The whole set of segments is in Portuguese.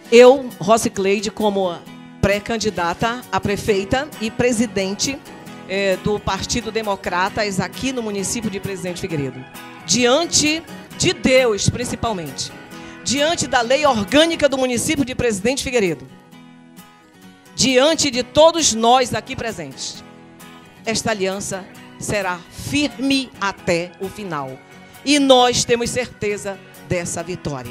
Eu, Rosicleide, como pré-candidata a prefeita e presidente do Partido Democratas aqui no município de Presidente Figueiredo, diante de Deus, principalmente, diante da lei orgânica do município de Presidente Figueiredo, diante de todos nós aqui presentes, esta aliança será firme até o final. E nós temos certeza dessa vitória.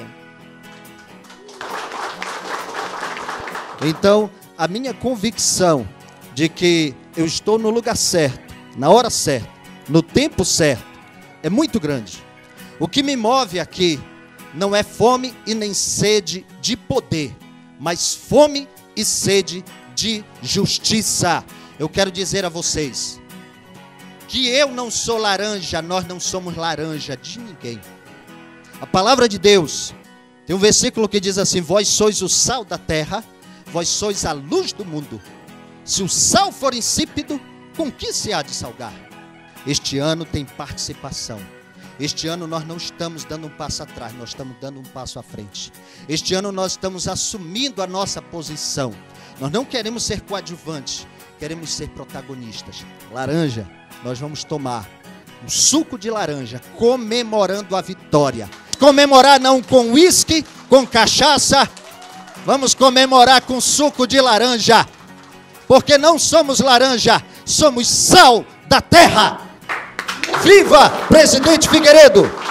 Então, a minha convicção de que eu estou no lugar certo, na hora certa, no tempo certo, é muito grande. O que me move aqui não é fome e nem sede de poder, mas fome e sede de justiça. Eu quero dizer a vocês que eu não sou laranja, nós não somos laranja de ninguém. A palavra de Deus, tem um versículo que diz assim: vós sois o sal da terra, vós sois a luz do mundo. Se o sal for insípido, com que se há de salgar? Este ano tem participação. Este ano nós não estamos dando um passo atrás, nós estamos dando um passo à frente. Este ano nós estamos assumindo a nossa posição. Nós não queremos ser coadjuvantes, queremos ser protagonistas. Laranja, nós vamos tomar um suco de laranja, comemorando a vitória. Comemorar não com uísque, com cachaça, vamos comemorar com suco de laranja. Porque não somos laranja, somos sal da terra. Viva Presidente Figueiredo!